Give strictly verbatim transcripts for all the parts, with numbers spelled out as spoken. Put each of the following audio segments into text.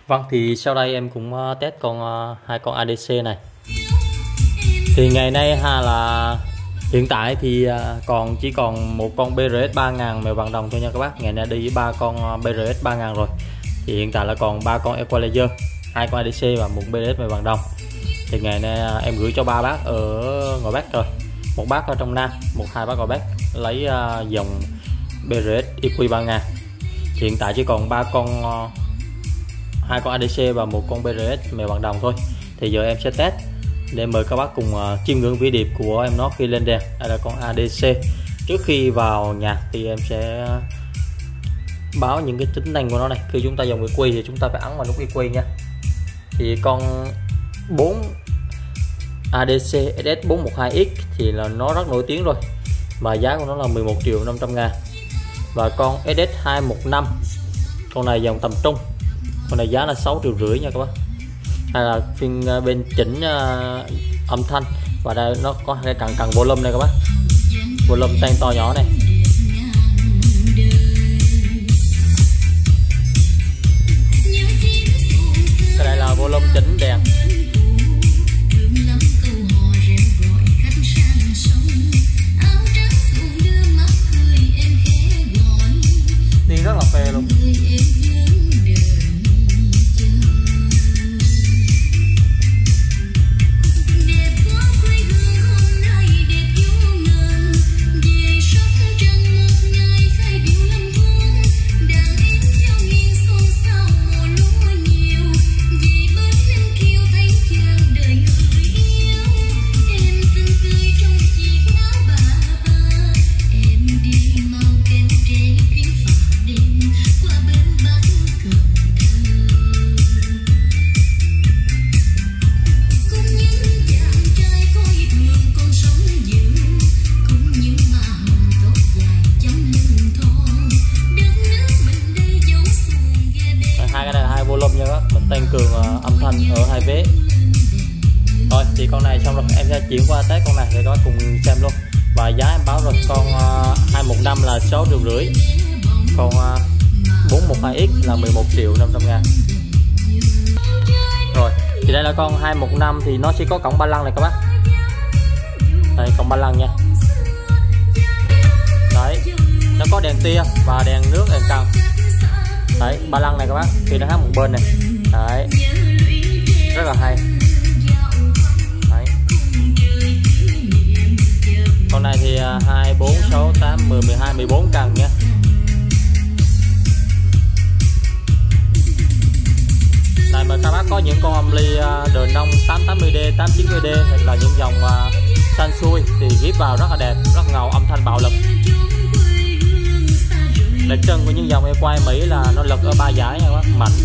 Vâng, thì sau đây em cũng uh, test con uh, hai con a đê xê này. Thì ngày nay ha là hiện tại thì uh, còn chỉ còn một con bê rờ ét ba nghìn mèo vàng đồng thôi nha các bác. Ngày nay đi với ba con uh, bê rờ ét ba nghìn rồi. Thì hiện tại là còn ba con Equalizer, hai con a đê xê và một bê rờ ét mèo vàng đồng. Thì ngày nay uh, em gửi cho ba bác ở ngoài Bắc rồi. Một bác ở trong Nam, một hai bác ngoài Bắc lấy uh, dòng bê rờ ét i quy ba nghìn. Thì hiện tại chỉ còn ba con uh, hai con a đê xê và một con bê rờ ét mèo vàng đồng thôi. Thì giờ em sẽ test để mời các bác cùng uh, chiêm ngưỡng vĩ điệp của em nó khi lên đèn. Đây là con a đê xê. Trước khi vào nhạc thì em sẽ báo những cái tính năng của nó này. Khi chúng ta dùng cái quy thì chúng ta phải ấn vào nút cái quy nha. Thì con bốn a đê xê ét ét bốn một hai X thì là nó rất nổi tiếng rồi, và giá của nó là mười một triệu năm trăm ngàn. Và con ét ét hai một năm, con này dòng tầm trung, con này giá là sáu triệu rưỡi nha các bác. Đây là phiên bên chỉnh uh, âm thanh, và đây nó có cái cần cần volume này các bác, volume tăng to nhỏ này. Cái này là volume chỉnh đèn. Đi rất là phê luôn. Volume nha các, mình tăng cường uh, âm thanh ở hai vế. Rồi thì con này xong rồi, em sẽ chuyển qua test con này để các bác cùng xem luôn. Và giá em báo rồi, con uh, hai một năm là sáu triệu rưỡi, còn uh, bốn một hai X là mười một triệu năm trăm ngàn. Rồi thì đây là con hai một năm thì nó sẽ có cổng ba lăng này các bác. Đây cổng ba lăng nha. Đấy, nó có đèn tia và đèn nước, đèn cần. Đấy, ba lăng này các bác, khi nó hát một bên này. Đấy, rất là hay. Đấy. Con này thì hai, bốn, sáu, tám, mười, mười hai, mười bốn cần nha. Này mà các bác có những con âm ly đờn nông tám tám mươi D, tám chín mươi D hoặc là những dòng uh, san xui thì ghép vào rất là đẹp, rất ngầu, âm thanh bạo lực. Đặc trưng của những dòng em quay Mỹ là nó lực ở ba giải nha các bác, mạnh.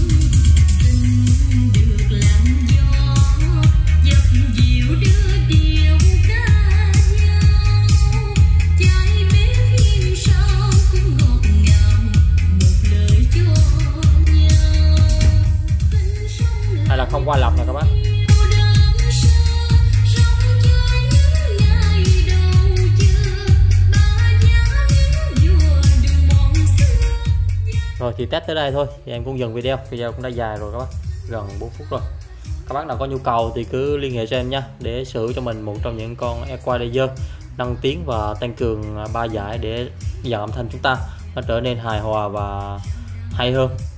Hay là không qua lọc nè các bác. Rồi thì test tới đây thôi, thì em cũng dừng video, video cũng đã dài rồi các bác, gần bốn phút rồi. Các bác nào có nhu cầu thì cứ liên hệ cho em nha, để sở hữu cho mình một trong những con Equalizer nâng tiếng và tăng cường ba giải để dàn âm thanh chúng ta nó trở nên hài hòa và hay hơn.